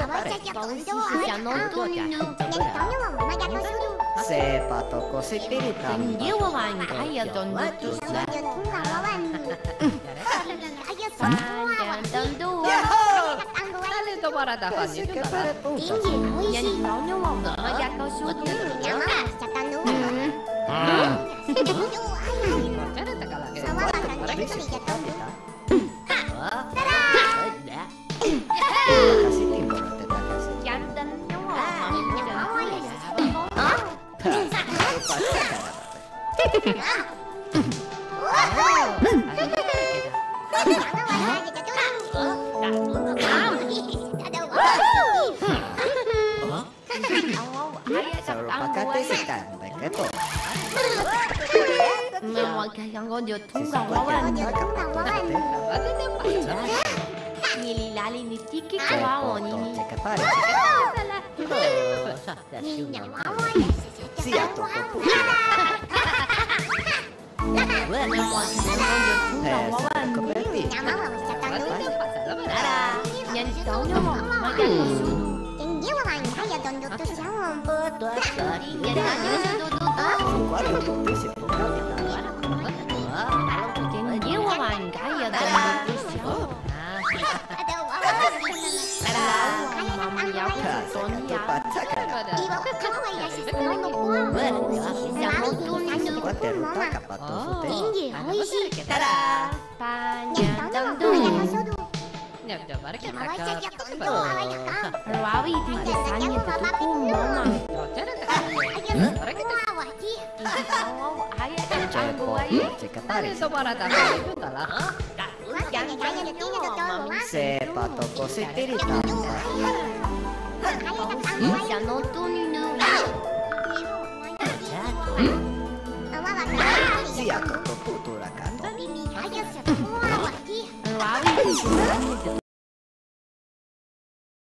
Siya nonton nu. Sepa toko sipiritan. Tenggewawan kaya dondutus na. Dandu. Talento para dapat itu lah. Yan nonyo kaya kau sudu. Cara tak kalah. Kasih timbul teta kasih. Yan dan nyawa. Selalu pakai sekan, pakai tu. Memang kaya kau dia tunggang lawan. Nili lali ni tiki kawan ini. Cakap pada. Siap toko putih. Memang kaya dia tunggang lawan. Koperti. Yan nonyo kaya kau sudu. Kuala putih sih. Tenggewawan kaya dondutus na. Ya, dah balik kita ke. Rawi tikisannya tutup mama. Cara tak kalah. Balik kita. Cakap pada. Talento para dapat itu lah. Sepa toko sipiritan. Siya nonton nu. Siap toko putu rakato. Rawi tikisannya